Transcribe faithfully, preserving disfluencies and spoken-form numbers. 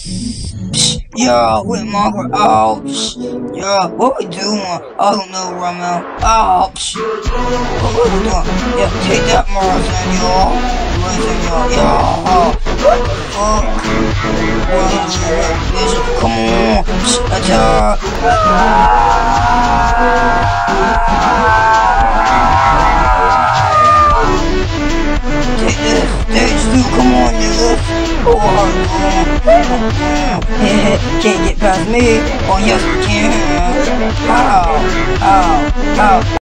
Yeah, with Margaret. Oh, yeah, what we doing? I don't know where I'm at. Oh, what we doing? Yeah, take that, Resien, y'all. Resien, y'all. Yeah. What the fuck? Well, come on. Attack. Take this. Stage two. Come on, nigga. Oh, can't get past me. Oh, yes, we can. Ow. Ow. Ow.